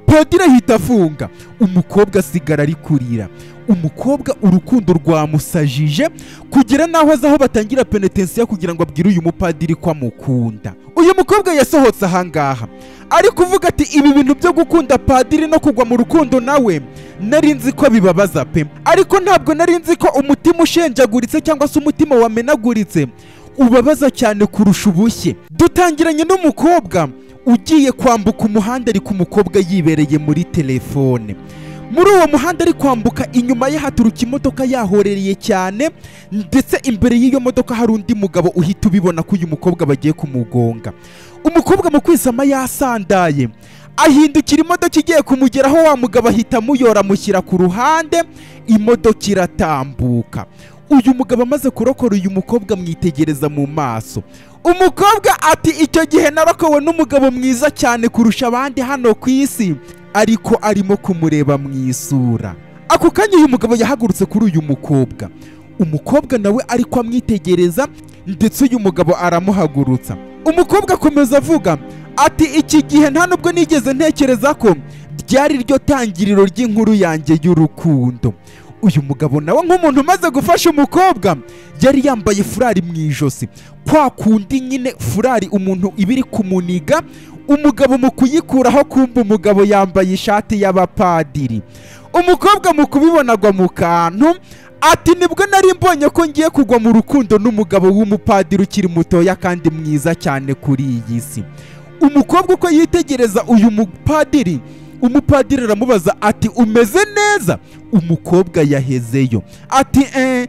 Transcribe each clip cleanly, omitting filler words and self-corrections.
Padiri ahita afunga, umukobwa asigara ari kurira. Umukobwa urukundo rwamusajije kugera naho azaho batangira penetensiya kugira ngo abwire uyu mupadiri ko amukunda. Uyu mukobwa yasohotse ahangaha ari kuvuga ati ibi bintu byo gukunda padiri no kugwa mu rukundo nawe nari nzi ko bibabaza pe, ariko ntabwo nari nzi ko umutima ushenjaguritse cyangwa se umutima wamenaguritse ubabaza cyane kurusha ubushye. Dutangiranye n'umukobwa ugiye kwambuka umuhanda ariko umukobwa yibereye muri telefone. Muri uwo muhanda ari kwambuka, inyuma ye haturuka imodoka yahorereye cyane, ndetse imbere y'iyo modoka hari undi mugabo uhita ubibona ko uyu mukobwa bagiye kumugonga. Umukobwa mu kwisama yasandaye ahindukira imodoka igiye kumugeraho, wa mugabo ahita amuyora amushyira ku ruhande, imodoka iratambuka. Uyu mugabo amaze kurokora uyu mukobwa amwitegereza mu maso. Umukobwa ati icyo gihe narokowe n'umugabo mwiza cyane kurusha abandi hano ku isi, ariko arimo kumureba mu isura. Ako kanya uyu mugabo yahagurutse kuri uyu mukobwa, umukobwa nawe ariko amwitegereza, ndetse uyu mugabo aramuhagurutsa. Umukobwa akomeza avuga ati iki gihe nta nubwo nigeze ntekereza ko ryari ryo tangiriro ry'inkuru yanjye y'urukundo. Uyu mugabo nawe nk'umuntu umaze gufasha umukobwa yari yambaye furari mu ijosi, kwa kundi nyine furari umuntu ibiri kumuniga, umugabo mu kuyikuraho kumva umugabo yambaye ishati y'abapadiri. Umukobwa mu kubibonagwa mu kantu ati nibwo nari mbonye ko ngiye kugwa mu rukundo n'umugabo w'umupadiri ukiri mutoya kandi mwiza cyane kuri iyi si. Umukobwa uko yitegereza uyu mupadiri, umupadiri aramubaza ati umeze neza? Umukobwa yahezeyo ati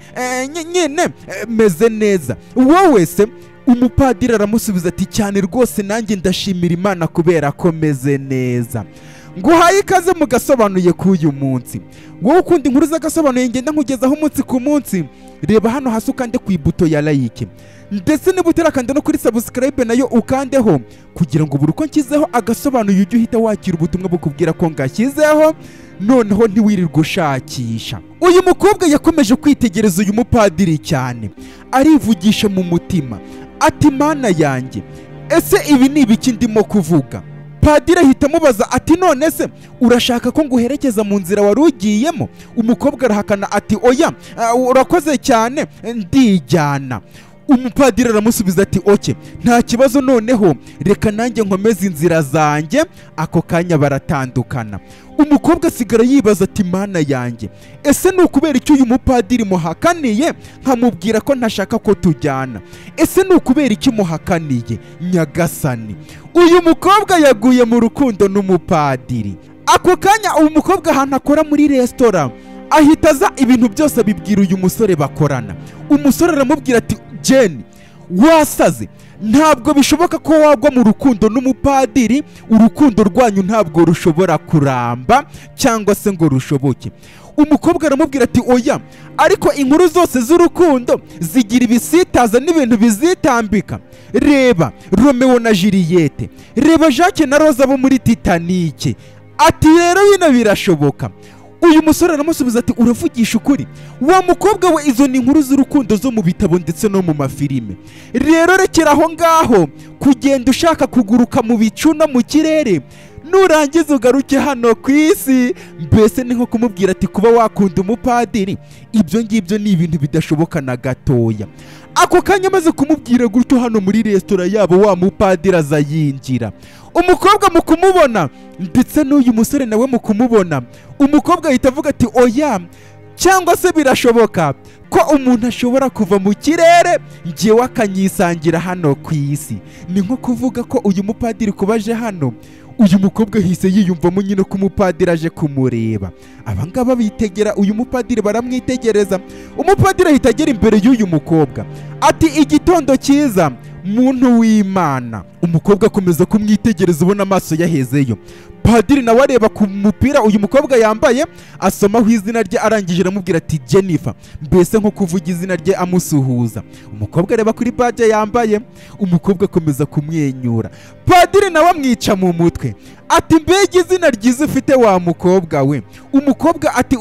nyine meze neza, wowe se? Umupadiri aramusubiza ati cyane rwose nanjye ndashimira Imana kubera ko meze neza. Nguhaye ikaze mu Gasobanuye k'uyu munsi. Wowe ukunda inkuru z'Agasobanuye ngenda nkugezaho umunsi ku munsi, reba hano hasi ukande ku ibuto ya like, ndetse niba utarakanda no kuri subscribe nayo ukandeho, kugira ngo buri uko nshyizeho Agasobanuye ujye uhita wakira ubutumwa bukubwira ko ngashyizeho, noneho ntiwirirwe ushakisha. Uyu mukobwa yakomeje kwitegereza uyu mupadiri cyane, arivugisha mu mutima ati Mana yanjye, ese ibi ni ibiki ndimo kuvuga? Padiri ahita amubaza ati none se urashaka ko nguherekeza mu nzira wari ugiyemo? Umukobwa arahakana ati oya, urakoze cyane ndijyana. Umupadiri aramusubiza ati oke, nta kibazo, noneho reka nanjye nkomeze inzira zanjye. Ako kanya baratandukana. Umukobwa asigara yibaza ati Mana yanjye, ese ni ukubera icyo uyu mupadiri muhakaniye nkamubwira ko ntashaka ko tujyana? Ese ni ukubera icyo muhakaniye Nyagasani? Uyu mukobwa yaguye mu rukundo n'umupadiri. Ako kanya uyu mukobwa ahantu akora muri resitora ahita aza ibintu byose abibwira uyu musore bakorana. Umusore aramubwira ati Jeni, wasaze, ntabwo bishoboka ko wagwa mu rukundo n'umupadiri, urukundo rwanyu ntabwo rushobora kuramba cyangwa se ngo rushoboke. Umukobwa aramubwira ati oya, ariko inkuru zose z'urukundo zigira ibisitaza n'ibintu bizitambika. Reba Romeo na Juliette, reba Jacques na Rose bo muri Titanic. Ati rero bino birashoboka. Uyu musore aramusubiza ati uravugisha ukuri? Wa mukobwa we, izo ni inkuru z'urukundo zo mu bitabo ndetse no mu mafilime. Rero rekera aho ngaho kugenda ushaka kuguruka mu bicu no mu kirere, nurangiza ugaruke hano ku isi. Mbese ni nko kumubwira ati kuba wakunda umupadiri, ibyo ngibyo ni ibintu bidashoboka na gatoya. Ako kanya amaze kumubwira gutyo, hano muri resitora yabo wa mupadiri aza yinjira. Umukobwa mu kumubona ndetse n'uyu musore nawe mu kumubona, umukobwa ahita avuga ati oya, cyangwa se birashoboka ko umuntu ashobora kuva mu kirere ngewe akanyisangira hano ku isi. Ni nko kuvuga ko uyu mupadiri kubaje hano, uyu mukobwa hise yiyumvamo nyine ko umupadiri aje kumureba. Abangaba bitegera uyu mupadiri, baramwitegereza. Umupadiri ahita agera imbere y'uyu mukobwa ati igitondo cyiza muntu w'Imana. Umukobwa akomeza kumwitegereza, ubona amaso yahezeyo. Padiri nawe areba ku mupira uyu mukobwa yambaye, asomaho izina rye, arangije aramubwira ati Jennifer, mbese nko kuvuga izina rye amusuhuza. Umukobwa areba kuri badge yambaye, umukobwa akomeza kumwenyura. Padiri nawe amwica mu mutwe ati mbega izina ryiza ufite wa mukobwa we. Umukobwa ati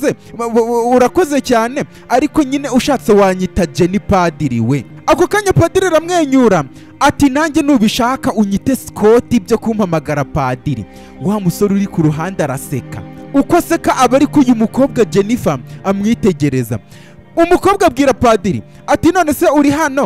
urakoze cyane, ariko nyine ushatse wanyita Jenny Padiri we. Ako kanya Padiri aramwenyura ati nanjye nubishaka unyite Scott byo kumpamagara Padiri. Wa musore uri ku ruhande araseka, uko aseka aba ari ko uyu mukobwa Jennifer amwitegereza. Umukobwa abwira Padiri ati none se uri hano?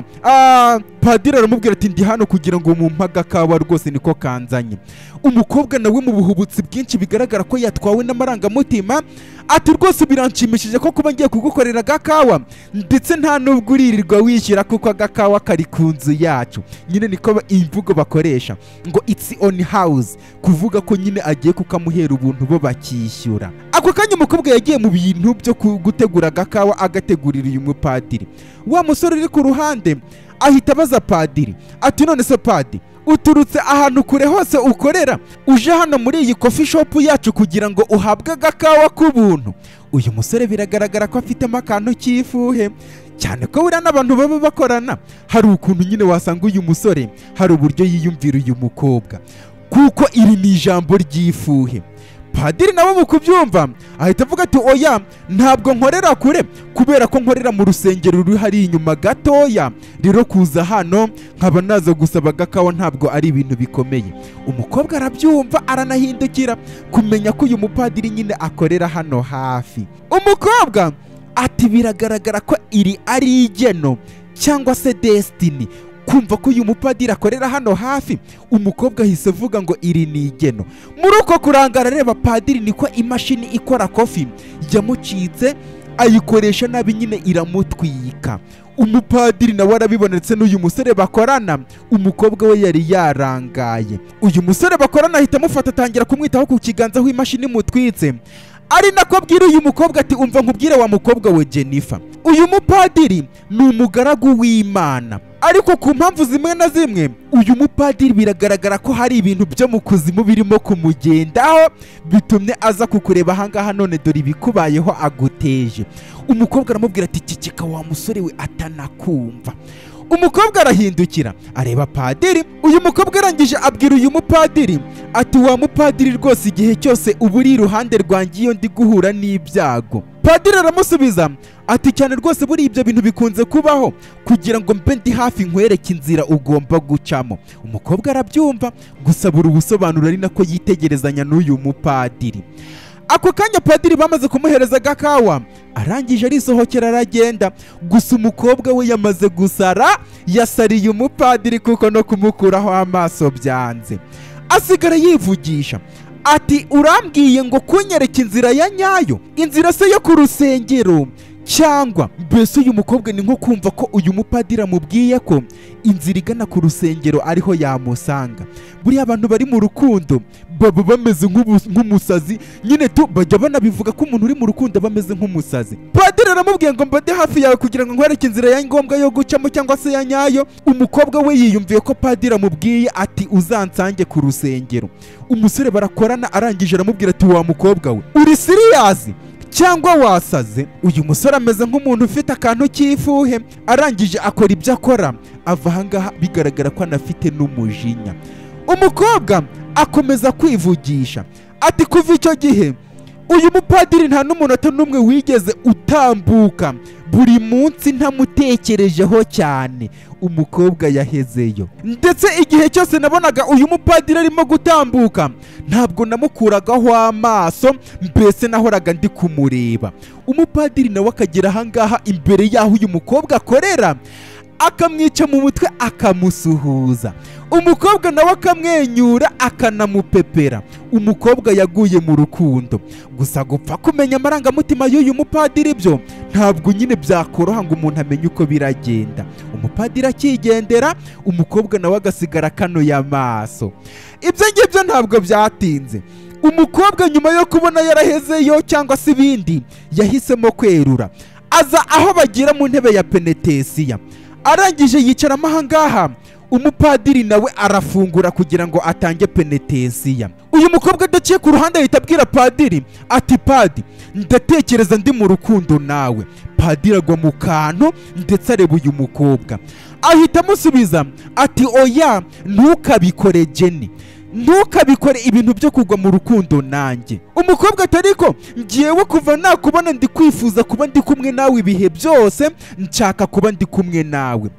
Padiri aramubwira ati ndi hano kugira ngo mumpaga kawa rwose niko kanzanye. Umukobwa nawe mu buhubutsi bwinshi bigaragara ko yatwawe n'amarangamutima ati rwose biranshimishije ko kuba ngiye kugukorera agakawa ndetse nta nubwo uririrwa wishyura kuko agakawa kari ku nzu yacu. Nyine niko imvugo bakoresha ngo it's on house, kuvuga ko nyine agiye kukamuhera ubuntu bo bakishyura. Ako kanya umukobwa yagiye mu bintu byo gutegura agakawa agategurira uyu mupadiri. Wa musore uri ku ruhande ahita abaza Padiri ati none se Padiri, uturutse ahantu kure hose ukorera uje hano muri iyi coffee shop yacu kugira ngo uhabwe agakawa k'ubuntu? Uyu musore biragaragara ko afitemo akantu cy'ifuhe cyane ko buriya n'abantu baba bakorana hari ukuntu nyine wasanga uyu musore hari uburyo yiyumvira uyu mukobwa, kuko iri ni ijambo ry'ifuhe. Padiri nawe mu kubyumva ahita avuga ati oya, ntabwo nkorera kure kubera ko nkorera mu rusengero ruri hari inyuma gatoya, rero kuza hano nkaba naza gusaba agakawa ntabwo ari ibintu bikomeye. Umukobwa arabyumva aranahindukira kumenya ko uyu mupadiri nyine akorera hano hafi. Umukobwa ati biragaragara ko iri ari igeno cyangwa se destiny kumva ko uyu mupadiri akorera hano hafi. Umukobwa ahise avuga ngo iri ni igeno. Muri uko kurangara areba Padiri niko imashini ikora kofi yamucitse ayikoresha nabi nyine iramutwika. Umupadiri nawe arabibonetse n'uyu musore bakorana, umukobwa we yari yarangaye. Uyu musore bakorana ahita amufata atangira kumwitaho ku kiganza aho imashini imutwitse, ari nako abwira uyu mukobwa ati umva nkubwire wa mukobwa we Jennifer, uyu mupadiri ni umugaragu w'Imana, ariko ku mpamvu zimwe na zimwe uyu mupadiri biragaragara ko hari ibintu byo mu kuzimu birimo kumugendaho bitumye aza kukureba ahangaha none dore ibikubayeho aguteje. Umukobwa aramubwira ati ceceka wa musore we atanakumva. Umukobwa arahindukira areba Padiri. Uyu mukobwa arangije abwira uyu mupadiri ati wa mupadiri rwose igihe cyose uba uri iruhande rwanjye iyo ndi guhura n'ibyago. Padiri aramusubiza ati cyane rwose buri ibyo bintu bikunze kubaho kugira ngo mbe ndi hafi nkwereke inzira ugomba gucamo. Umukobwa arabyumva gusa buri ubusobanuro ari nako yitegerezanya n'uyu mupadiri. Ako kanya Padiri bamaze kumuhereza agakawa arangije arisohokera aragenda, gusa umukobwa we yamaze gusara yasariye umupadiri kuko no kumukuraho amaso byanze. Asigara yivugisha ati urambwiye ngo kunyereka inzira ya nyayo, inzira se yo ku rusengero cyangwa mbese uyu mukobwa ni nko kumva ko uyu mupadiri amubwiye ko inzira igana ku rusengero ariho yamusanga. Buriya abantu bari mu rukundo baba bameze nk'umusazi nyine bajya banabivuga ko umuntu uri mu rukundo bameze nk'umusazi. Padiri aramubwiye ngo mbade hafi yawe kugira ngo nkwereke inzira ya ngombwa yo gucamo cyangwa se ya nyayo. Umukobwa we yiyumviye ko Padiri amubwiye ati uzansange ku rusengero. Umusore barakorana arangije aramubwira ati wa mukobwa we uri serious cyangwa wasaze? Uyu musore ameze nk'umuntu ufite akantu cy'ifuhe, arangije akora ibyo akora ava ahangaha bigaragara ko anafite n'umujinya. Umukobwa akomeza kwivugisha ati kuva icyo gihe uyu mupadiri nta n'umunota n'umwe wigeze utambuka, buri munsi ntamutekerejeho cyane. Umukobwa yahezeyo, ndetse igihe cyose nabonaga uyu mupadiri arimo gutambuka ntabwo namukuragaho amaso, mbese nahoraga ndi kumureba. Umupadiri nawe akagera ahangaha imbere y'aho uyu mukobwa akorera akamwica mu mutwe akamusuhuza. Umukobwa nawe akamwenyura akanamupepera. Umukobwa yaguye mu rukundo, gusa gupfa kumenya amarangamutima y'uyu mupadiri byo ntabwo nyine byakoroha ngo umuntu amenye uko biragenda. Umupadiri akigendera, umukobwa nawe agasigara kanuye amaso. Ibyo ngibyo ntabwo byatinze. Umukobwa nyuma yo kubona yarahezeyo cyangwa se ibindi yahisemo kwerura, aza aho bagira mu ntebe ya penetesiya. Arangije yicaramo ahangaha, umupadiri nawe arafungura kugira ngo atange penetesiya. Uyu mukobwa adaciye ku ruhande ahita abwira Padiri ati Padi, ndatekereza ndi mu rukundo nawe. Padiri agwa mu kantu ndetse areba uyu mukobwa ahita amusubiza ati oya ntukabikore Jenny, ntukabikore ibintu byo kugwa mu rukundo nanjye. Umukobwa atariko ngiyewe kuva nakubona ndi kwifuza kuba ndi kumwe nawe ibihe byose, nshaka kuba ndi kumwe nawe.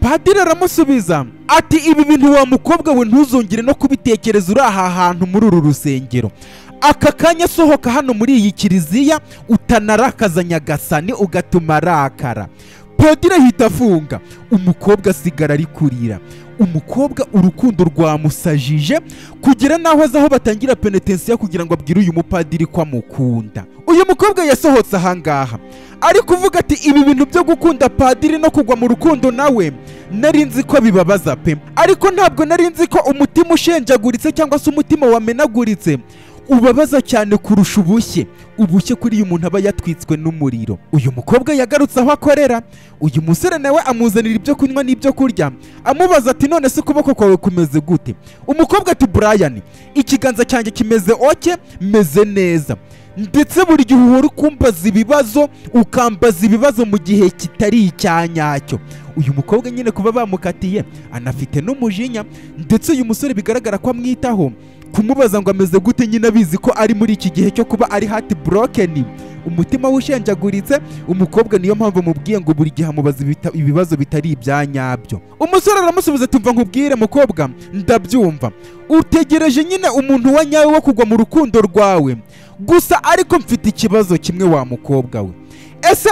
Padiri aramusubiza ati ibi bintu wa mukobwa we ntuzongere no kubitekereza uri aha hantu muri uru rusengero. Aka kanya sohoka hano muri iyi kiliziya utanarakaza Nyagasani ugatuma arakara. Padiri ahita afunga. Umukobwa asigara ari kurira. Umukobwa urukundo rwamusajije kugera naho azaho batangira penetensiya kugira ngo abwire uyu mupadiri ko amukunda. Uyu mukobwa yasohotse ahangaha ari kuvuga ati ibi bintu byo gukunda Padiri no kugwa mu rukundo nawe nari nzi ko bibabaza pe, ariko ntabwo nari nzi ko umutima ushenjaguritse cyangwa se umutima wamenaguritse ubabaza cyane kurusha ubushye kuri uyu muntu aba yatwitswe n'umuriro. Uyu mukobwa yagarutse aho akorera. Uyu musore nawe amuzanira ibyo kunywa n'ibyo kurya, amubaza ati none se ukuboko kwawe kumeze gute? Umukobwa ati Brian, ikiganza cyanjye kimeze oke, meze neza, ndetse buri gihe uhora ukumbaza ibibazo, ukambaza ibibazo mu gihe kitari icyanyacyo. Uyu mukobwa nyine kuba bamukatiye anafite n'umujinya, ndetse uyu musore bigaragara ko amwitaho, kumubaza ngo ameze gute nyine abizi ko ari muri iki gihe cyo kuba ari heart broken, umutima ushenjaguritse. Umukobwa niyo mpamvu mubwiye ngo buri gihe amubaza ibibazo bitari ibyanyabyo. Umusore aramusubiza ati mva nkubwire mukobwa, ndabyumva, utegereje nyine umuntu wa nyawe wo kugwa mu rukundo rwawe, gusa ariko mfite ikibazo kimwe wa mukobwa we. Ese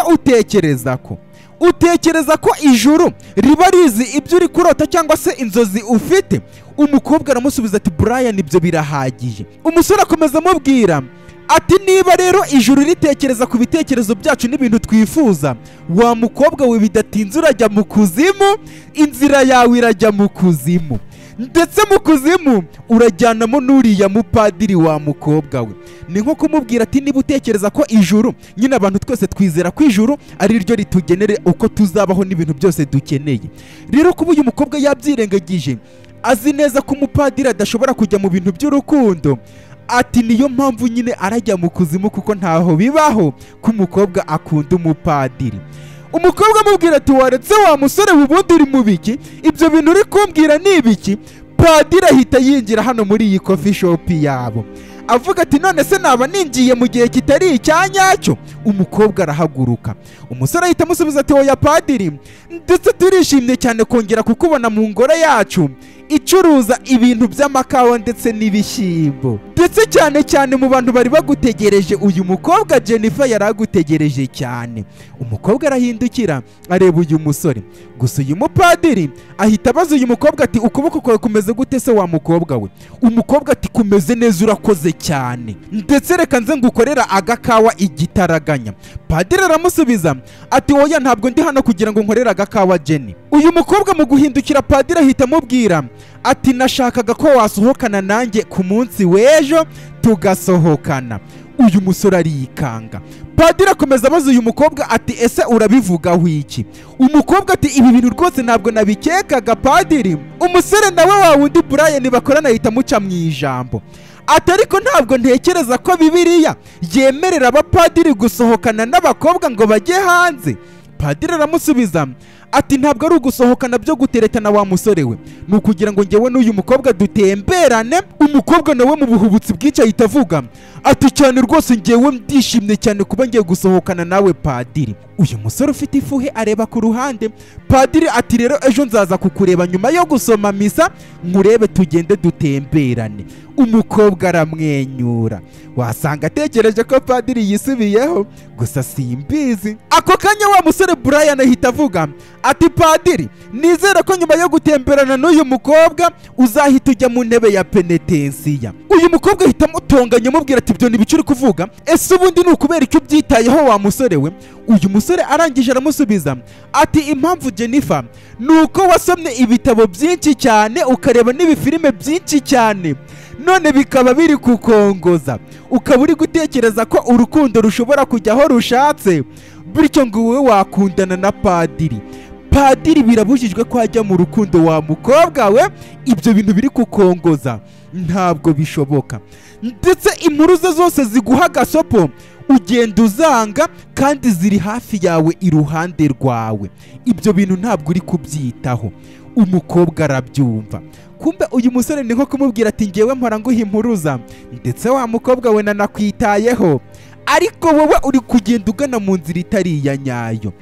utekereza ko ijuru riba rizi ibyo uri kurota cyangwa se inzozi ufite? Umukobwa aramusubiza ati Brian, ibyo birahagije. Umusore akomeza amubwira ati niba rero ijuru ritekereza ku bitekerezo byacu n'ibintu twifuza, wa mukobwa we bidatinze urajya mu kuzimu, inzira yawe irajya mu kuzimu, ndetse mu kuzimu urajyanamo n'uriya mupadiri wa mukobwa we. Ni nko kumubwira ati niba utekereza ko ijuru, nyine abantu twese twizera ko ijuru ari ryo ritugenere uko tuzabaho n'ibintu byose dukeneye. Rero kuba uyu mukobwa yabyirengagije, azi neza ko umupadiri adashobora kujya mu bintu by'urukundo, ati niyo mpamvu nyine arajya mu kuzimu, kuko ntaho bibaho ko umukobwa akunda umupadiri. Umukobwa amubwira ati waretse wa musore ubundi uri mu biki? Ibyo bintu uri kumbwira ni ibiki? Padiri ahita yinjira hano muri iyi coffee shop yabo avuga ati none se naba ninjiye mu gihe kitari icyanyacyo? Umukobwa arahaguruka. Umusore ahita amusubiza ati oya Padiri, ndetse turishimye cyane kongera kukubona mu ngoro yacu icuruza ibintu by'amakawa ndetse n'ibishyimbo, ndetse cyane mu bantu bari bagutegereje uyu mukobwa Jennifer yari agutegereje cyane. Umukobwa arahindukira areba uyu musore, gusa uyu mupadiri ahita abaza uyu mukobwa ati ukuboko kwawe kumeze gute se wa mukobwa we? Umukobwa ati kumeze neza urakoze cyane, ndetse reka nze ngukorera agakawa igitaraganya. Padiri aramusubiza ati oya, ntabwo ndi hano kugira ngo nkorere agakawa Jenny. Uyu mukobwa mu guhindukira Padiri ahita amubwira ati nashakaga ko wasohokana nanjye ku munsi w'ejo tugasohokana. Uyu musore arikanga. Padiri akomeza abaza uyu mukobwa ati ese urabivugaho iki? Umukobwa ati ibi bintu rwose ntabwo nabikekaga Padiri. Umusore nawe wa wundi Brian bakorana ahita amuca mu ijambo ati ariko ntabwo ntekereza ko Bibiliya yemerera abapadiri gusohokana n'abakobwa ngo bajye hanze. Padiri aramusubiza ati ntabwo ari ugusohokana byo guteretana wa musore we, ni ukugira ngo njyewe n'uyu mukobwa dutemberane. Umukobwa nawe mu buhubutsi bw'icyo ahita avuga ati cyane rwose njyewe ndishimye cyane kuba ngiye gusohokana nawe Padiri. Uyu musore ufite ifuhe areba ku ruhande. Padiri ati rero ejo nzaza kukureba nyuma yo gusoma misa, nkurebe tugende dutemberane. Umukobwa aramwenyura, wasanga atekereje ko Padiri yisubiyeho, gusa simbizi. Ako kanya wa musore Brian ahita avuga ati Padiri, nizere ko nyuma yo gutemberana n'uyu mukobwa uzahita ujya mu ntebe ya penetensiya. Uyu mukobwa ahita amutonganya amubwira ati ibyo nibice uri kuvuga, ese ubundi ni ukubera icyo ubyitayeho wa musore we? Uyu musore arangije aramusubiza ati impamvu Jennifer ni uko wasomye ibitabo byinshi cyane, ukareba n'ibifilime byinshi cyane, none bikaba biri kukongoza, ukaba uri gutekereza ko urukundo rushobora kujya aho rushatse, bityo ngo wowe wakundana na Padiri. Padiri birabujijwe ko ajya mu rukundo wa mukobwa we, ibyo bintu biri kukongoza ntabwo bishoboka, ndetse inkuru ze zose ziguha agasopo ugenda uzanga kandi ziri hafi yawe iruhande rwawe. Ibyo bintu ntabwo uri kubyitaho. Umukobwa arabyumva. Kumbe uyu musore ni nko kumubwira ati ngewe mpora nguha impuruza, ndetse wa mukobwa we nanakwitayeho, ariko wowe uri kugenda ugana mu nzira itari iya nyayo.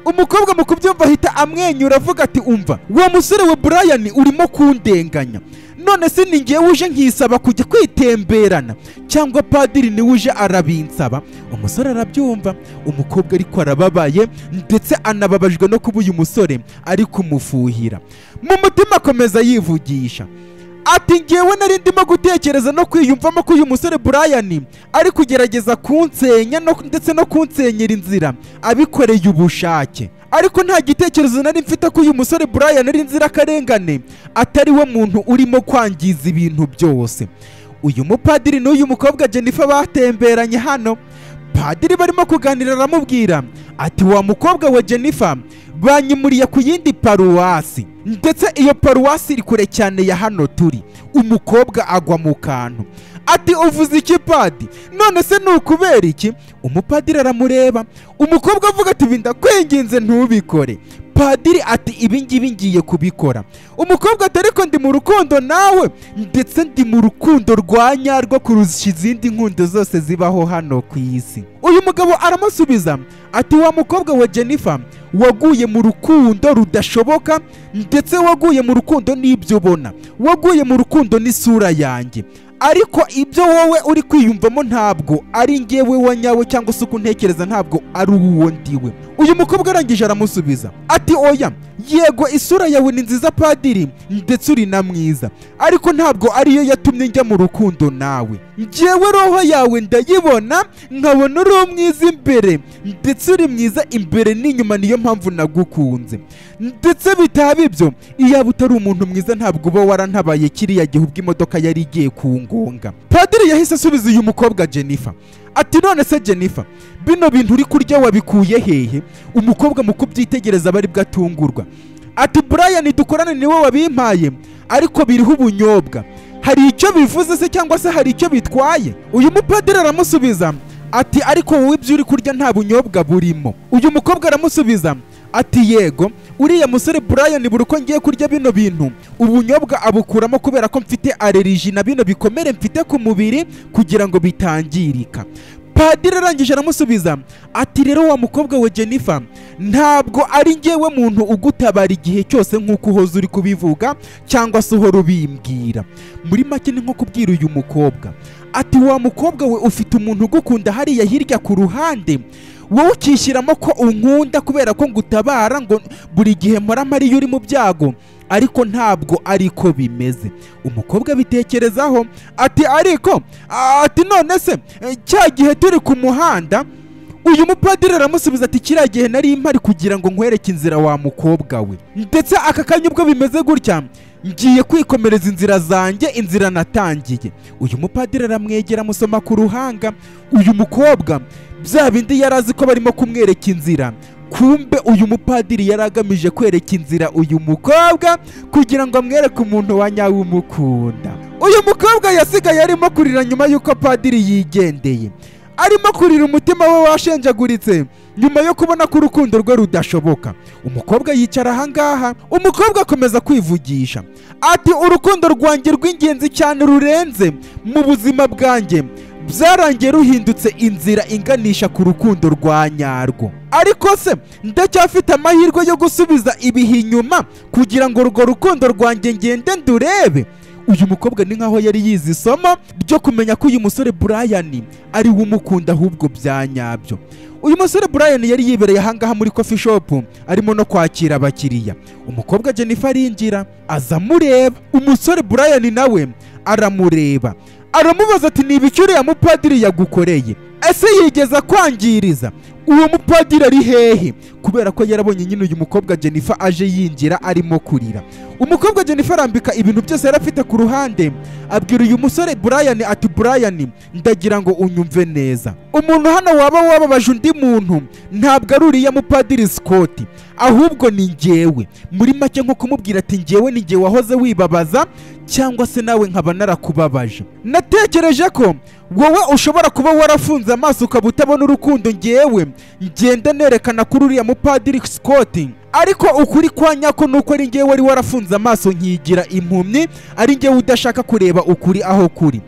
umukobwa mu kubyumva ahita amwenyura avuga ati umva wa musore we Brian urimo kundenganya, none se ni ngewe uje nkisaba kujya kwitemberana cyangwa padiri niwe uje arabinsaba? Umusore arabyumva, umukobwa ariko arababaye ndetse anababajwe no kuba uyu musore ari kumufuhira. Mu mutima akomeza yivugisha ati ngewe nari ndimo gutekereza no kwiyumvamo ko uyu musore Brian ari kugerageza kunsenya ndetse no kunsenyera inzira abikoreye ubushake, ariko nta gitekerezo nari mfite ko uyu musore Brian ari inzirakarengane, atari we muntu urimo kwangiza ibintu byose. Uyu mupadiri n'uyu mukobwa Jennifer batemberanye hano, padiri barimo kuganira aramubwira ati wa mukobwa wa Jennifer banyimuriye ku yindi paruwasi, ndetse iyo paruwasi iri kure cyane ya hano turi. Umukobwa agwa mu kantu ati uvuze iki padi? None se ni ukubera iki? Umupadiri aramureba, umukobwa avuga ati ndakwinginze ntubikore. Padiri ati ibi ngibi ngiye kubikora. Umukobwa ati ariko ndi mu rukundo nawe, ndetse ndi mu rukundo rwa nyarwo kurusha izindi nkundo zose zibaho hano ku isi. Uyu mugabo aramusubiza ati wa mukobwa wa Jennifer waguye mu rukundo rudashoboka, ndetse waguye mu rukundo n'ibyo ubona, waguye mu rukundo n'isura yanjye, ariko ibyo wowe uri kwiyumvamo ntabwo ari ngewe wa nyawe, cyangwa se uko ntekereza ntabwo ari uwo ndiwe. Uyu mukobwa arangije aramusubiza ati oya, yego isura yawe ni nziza padiri, ndetse uri na mwiza, ariko ntabwo ariyo yatumye njya mu rukundo nawe. Ngewe roho yawe ndayibona, nkabona uri mwiza imbere, ndetse uri mwiza imbere n'inyuma, niyo mpamvu nagukunze. Ndetse bitaba ibyo, iyaba utari umuntu mwiza ntabwo uba warantabaye kiriya gihe ubwo imodoka yari igiye kungonga. Padiri yahise asubiza uyu mukobwa Jennifer ati none se Jennifer, bino bintu uri kurya wabikuye hehe? Umukobwa mu kubyitegereza bari bwatungurwa ati Brian dukorane niwe wabimpaye, ariko biriho ubunyobwa, hari icyo bivuze se cyangwa se hari icyo bitwaye? Uyu mupadiri aramusubiza ati ariko wowe ibyo uri kurya nta bunyobwa burimo. Uyu mukobwa aramusubiza ati yego, uriya musore Brian buri uko ngiye kurya bino bintu ubunyobwa abukuramo kubera ko mfite allergie na bino bikomere mfite ku mubiri kugira ngo bitangirika. Padiri arangije aramusubiza ati rero wa mukobwa we Jennifer, ntabwo ari ngewe muntu ugutabara igihe cyose nk'uko uhoze uri kubivuga cyangwa se uhora ubimbwira. Muri make ni nko kubwira uyu mukobwa ati wa mukobwa we ufite umuntu ugukunda hariya hirya ku ruhande, wowe ukishyiramo ko unkunda kubera ko ngutabara ngo buri gihe mpora mpari uri mu byago, ariko ntabwo ariko bimeze. Umukobwa abitekerezaho ati ariko ati none se cya gihe turi ku muhanda? Uyu mupadiri aramusubiza ati kiriya gihe nari mpari kugira ngo nkwereke inzira wa mukobwa we, ndetse aka kanya ubwo bimeze gutya ngiye kwikomereza inzira zanjye, inzira natangiye. Uyu mupadiri aramwegera amusoma ku ruhanga. Uyu mukobwa bya bindi yari azi ko barimo kumwereka inzira, kumbe uyu mupadiri yari agamije kwereka inzira uyu mukobwa kugira ngo amwereke umuntu wa nyawe umukunda. Uyu mukobwa yasigaye arimo kurira nyuma y'uko padiri yigendeye, arimo kurira, umutima we washenjaguritse nyuma yo kubona ko urukundo rwe rudashoboka. Umukobwa yicara ahangaha, umukobwa akomeza kwivugisha ati urukundo rwanjye rw'ingenzi cyane rurenze mu buzima bwanjye byarangiye ruhindutse inzira inganisha ku rukundo rwa nyarwo, ariko se ndacyafite amahirwe yo gusubiza ibihe inyuma kugira ngo urwo rukundo rwanjye ngende ndurebe. Uyu mukobwa ni nkaho yari yize isomo ryo kumenya ko uyu musore Brian ari we umukunda ahubwo bya nyabyo. Uyu musore Brian yari yibereye ahangaha muri coffee shop arimo no kwakira abakiriya. Umukobwa Jennifer arinjira aza mureba, umusore Brian nawe aramureba, aramubaza ati ni ibiki uriya mupadiri yagukoreye? Ese yigeza kwangiriza? Uwo mupadiri ari hehe? Kubera ko yarabonye nyine uyu mukobwa Jennifer aje yinjira arimo kurira. Umukobwa Jennifer arambika ibintu byose yarafite ku ruhande, abwira uyu musore Brian ati Brian, ndagira ngo unyumve neza, umuntu hano waba wababaje undi muntu ntabwo ari uriya mupadiri Scott, ahubwo ni ngewe. Muri make nko kumubwira ati ngewe ni ngewe wahoze wibabaza, cyangwa se nawe nkaba narakubabaje. Natekereje ko wowe ushobora kuba warafunze amaso ukaba utabona urukundo ngewe ngenda nerekana kuri uriya mupadiri Scott, ariko ukuri kwa nyako nuko ari ngewe wari warafunze amaso nkigira impumyi, ari ngewe udashaka kureba ukuri aho kuri.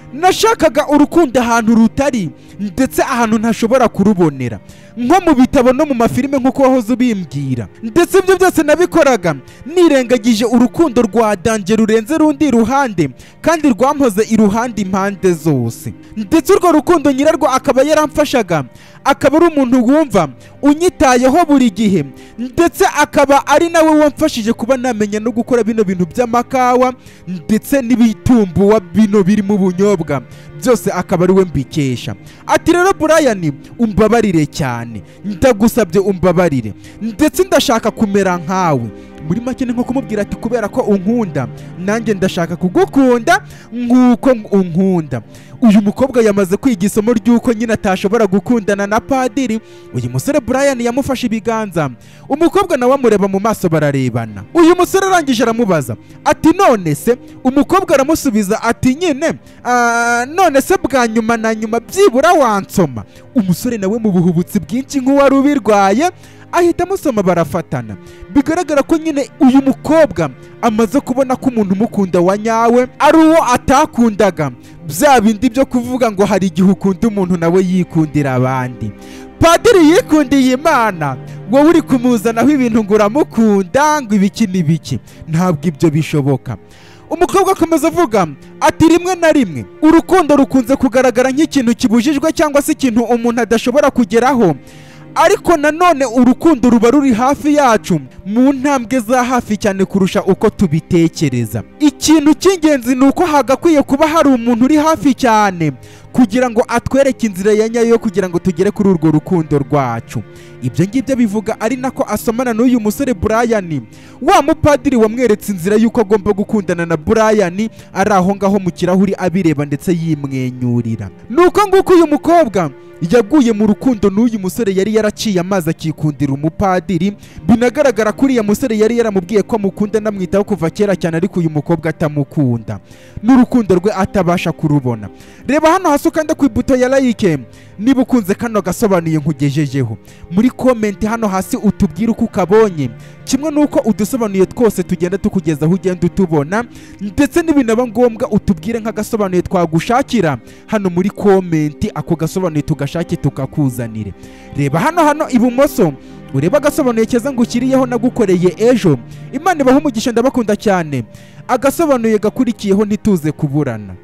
nashakaga urukundo ahantu rutari ndetse ahantu ntashobora kurubonera, nko mu bitabo no mu mafilime nk'uko wahoze ubimbwira, ndetse ibyo byose nabikoraga nirengagije urukundo rwa danje rurenze rundi ruhande kandi rwampoze iruhande impande zose, ndetse urwo rukundo nyirarwo akaba yaramfashaga, akaba ari umuntu wumva unyitayeho buri gihe, ndetse akaba ari nawe wamfashije kuba namenya no gukora bino bintu by'amakawa ndetse n'ibitumbuwa bino birimo ubunyobwa byose akaba ari we mbikesha. Ati rero Brian, umbabarire cyane, ndagusabye umbabarire, ndetse ndashaka kumera nkawe. Muri make ni nko kumubwira ati kubera ko unkunda nanjye ndashaka kugukunda nk'uko unkunda. Uyu mukobwa yamaze kwiga isomo ry'uko nyine atashobora gukundana na Padiri. Uyu musore Brian yamufashe ibiganza, umukobwa nawe amureba mu maso bararebana. Uyu musore arangije aramubaza ati none se, umukobwa aramusubiza ati nyine none se bwa nyuma na nyuma byibura wansoma. Umusore nawe mu buhubutsi bwinshi nk'uwari ubirwaye ahita amusoma barafatana. Bigaragara ko nyine uyu mukobwa amaze kubona ko umuntu umukunda wa nyawe ari uwo atakundaga, bya bindi byo kuvuga ngo hari igihe ukunda umuntu nawe yikundira abandi. Padiri yikundiye Imana, wowe uri kumuzanaho ibintu ngo uramukunda ngo ibiki n'ibiki, ntabwo ibyo bishoboka. Umukobwa akomeza avuga ati rimwe na rimwe urukundo rukunze kugaragara nk'ikintu kibujijwe cyangwa se ikintu umuntu adashobora kugeraho, ariko nanone urukundo ruba ruri hafi yacu mu ntambwe za hafi cyane kurusha uko tubitekereza. Ikintu cy'ingenzi ni uko hagakwiye kuba hari umuntu uri hafi cyane kugira ngo atwereke inzira ya nyayo kugira ngo tugere kuri urwo rukundo rwacu. Ibyo ngibyo bivuga ari nako asomana n'uyu musore Brian, wa mupadiri wamweretse inzira y'uko agomba gukundana na Brian, ari aho ngaho mu kirahuri abireba ndetse yimwenyurira. Nuko nguko uyu mukobwa yaguye mu rukundo n'uyu musore yari yaraciye amazi akikundira umupadiri. Binagaragara kuri ya musore yari yaramubwiye ko amukunda namwitaho kuva kera cyane, ariko uyu mukobwa atamukunda, n'urukundo rwe atabasha kurubona. Reba hano hasi ukanda ku ibuto ya like niba ukunze kano gasobanuye nkugejejeho. Muri comment hano hasi utubwire uko ukabonye, kimwe nuko udusobanuye twose tugenda tukugezaho ugenda utubona, ndetse n'ibinaba ngombwa utubwire nk'agasobanuye twagushakira hano muri comment, ako gasobanuye tugashake tukakuzanire. Reba hano ibumoso ureba agasobanuye keza ngukiriyeho nagukoreye ejo. Imana ibahe umugisha, ndabakunda cyane. Agasobanuye gakurikiyeho ntituze kuburana.